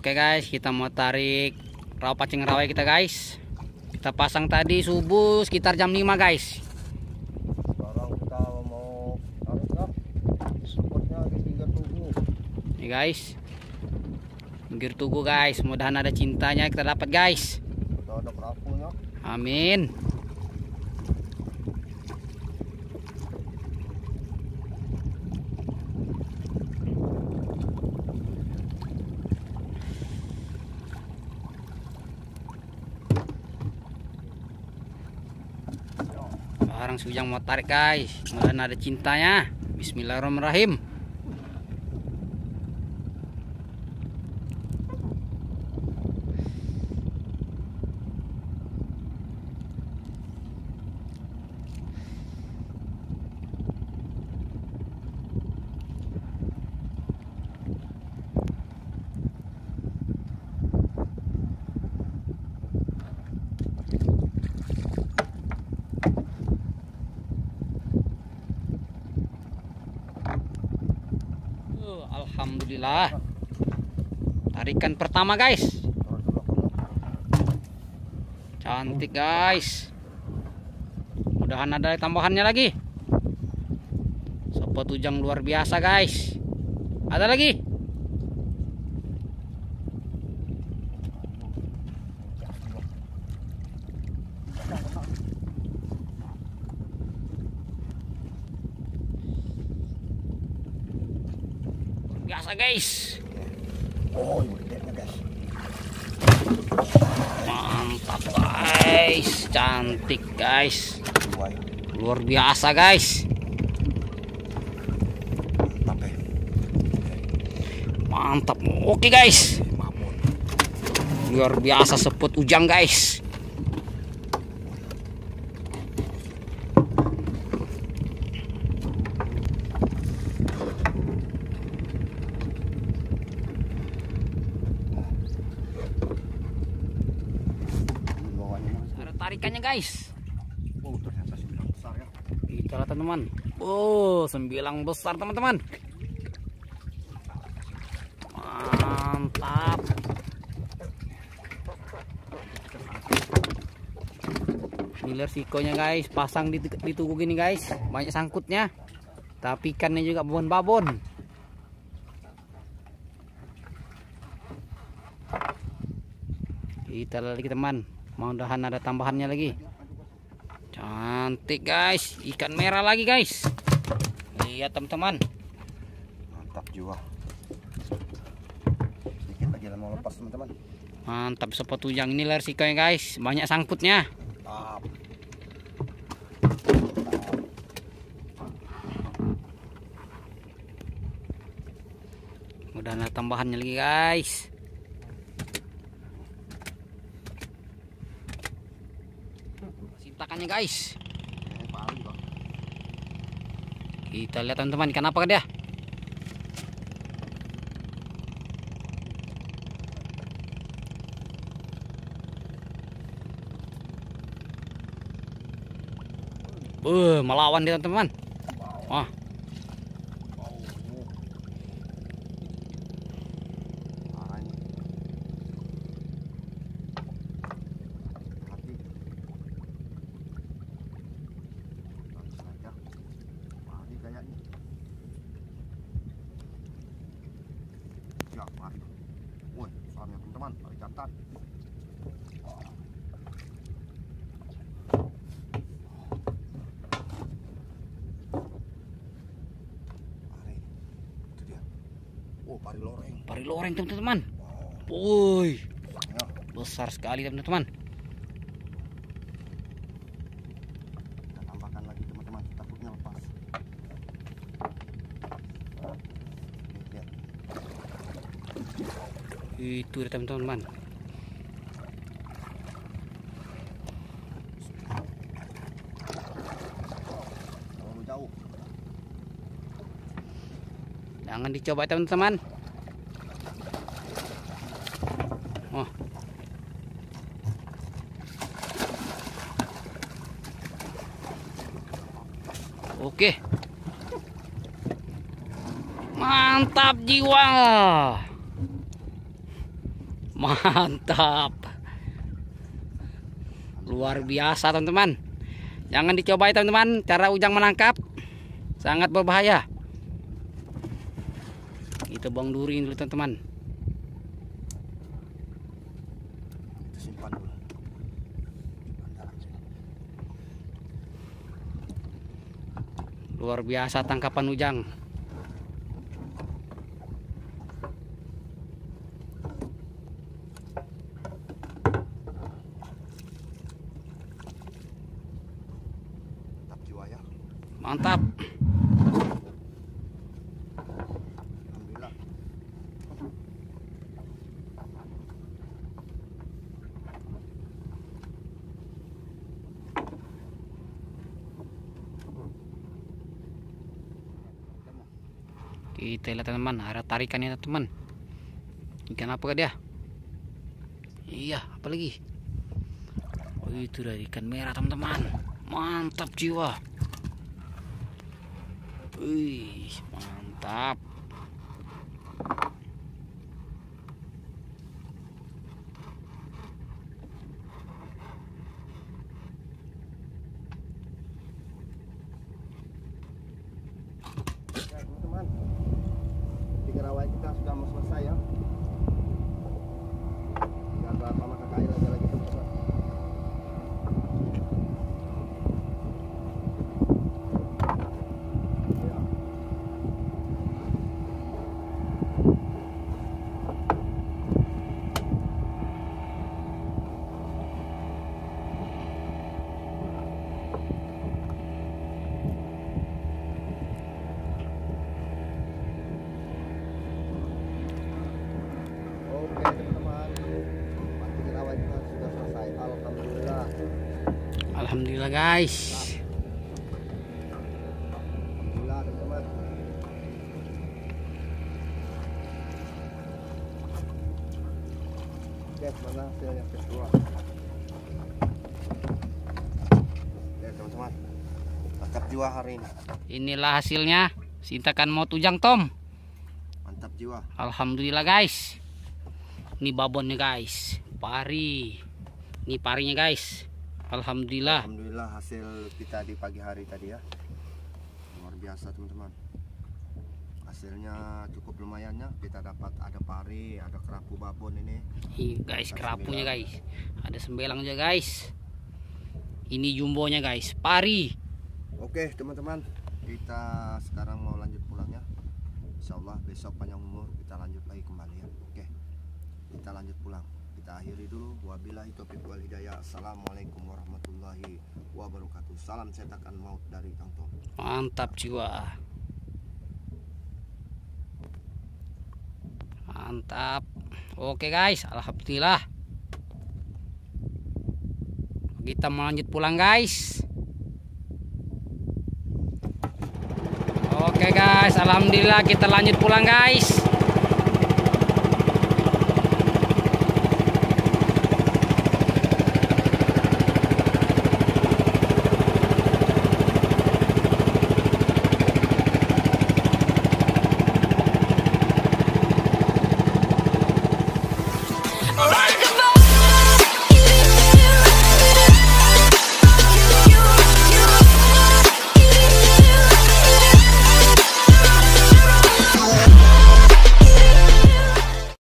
Oke guys, kita mau tarik raw pacing rawai kita guys. Kita pasang tadi subuh sekitar jam 5 guys. Sekarang kita mau tarik ya. Supportnya di pinggir tugu. Nih guys, pinggir tugu guys. Mudahan ada cintanya kita dapat guys. Kita ada perakunya. Amin. Sekarang si Ujang mau tarik guys. Mudahan ada cintanya. Bismillahirrahmanirrahim. Alhamdulillah. Tarikan pertama guys. Cantik guys. Mudahan ada tambahannya lagi. Spot Ujang luar biasa guys. Ada lagi. Biasa guys. Oh, gedenya guys. Mantap guys, cantik guys, luar biasa guys. Mantap. Oke guys, luar biasa spot Ujang guys. Tarikannya guys. Oh, ternyata 9 besar ya. Kita lihat teman-teman. Oh, 9 besar teman-teman. Mantap. Ini resikonya guys, pasang di tugu gini guys, banyak sangkutnya. Tapi ikannya juga babon-babon. Kita lihat lagi teman. Mudahan ada tambahannya lagi. Cantik guys, ikan merah lagi guys. Lihat teman-teman. Mantap juga. Sedikit lagi mau lepas teman-teman. Mantap spot Ujang ini resikonya guys, banyak sangkutnya. Mantap. Mudahan ada tambahannya lagi guys. Takannya guys. Kita lihat teman-teman, ikan apa dia? Melawan dia teman-teman. Wah. Woi, soalnya teman-teman, mari catat. Pari, itu dia. Oh, pari loreng. Pari loreng teman-teman. Wow. Woi, besar sekali teman-teman. Kita tambahkan lagi teman-teman, takutnya lepas. Lihat. Itu dia teman-teman. Terlalu jauh. Jangan dicoba teman-teman. Oh. Oke. Mantap jiwa. Mantap. Luar biasa teman-teman. Jangan dicoba ya teman-teman, cara Ujang menangkap sangat berbahaya. Kita buang duri dulu teman-teman. Kita simpan dulu. Luar biasa tangkapan Ujang. Mantap jiwa ya. Mantap. Alhamdulillah. Kita lihat teman-teman, ada tarikannya teman. Ikan apa dia? Iya, apa lagi? Oh, itu dari ikan merah teman-teman. Mantap jiwa. Wih, mantap. Ya teman-teman, 3 rawai kita sudah mau selesai ya. Tinggal berapa mata kail lagi teman-teman. Ya. Oke teman-teman, 3 rawai kita sudah selesai. Alhamdulillah. Alhamdulillah guys. Alhamdulillah teman-teman. Oke, mana hasil yang kedua? Oke teman-teman, tangkap jiwa hari ini. Inilah hasilnya. Sintakan maut Ujang Tom. Mantap jiwa. Alhamdulillah guys. Ini babonnya guys. Pari. Ini parinya guys. Alhamdulillah. Alhamdulillah hasil kita di pagi hari tadi ya. Luar biasa teman-teman. Hasilnya cukup lumayan ya. Kita dapat ada pari, ada kerapu babon ini. Ini guys, kerapunya guys. Ada sembelang aja guys. Ini jumbonya guys. Pari. Oke teman-teman, kita sekarang mau lanjut pulang ya. Insyaallah besok panjang umur kita lanjut lagi kembali ya. Oke, kita lanjut pulang. Kita akhiri dulu. Wabillahi taufiq wal hidayah. Assalamualaikum warahmatullahi wabarakatuh. Salam cetakan maut dari Kang Tom. Mantap jiwa. Mantap. Oke guys, alhamdulillah. Kita mau lanjut pulang guys. Oke guys, alhamdulillah kita lanjut pulang guys.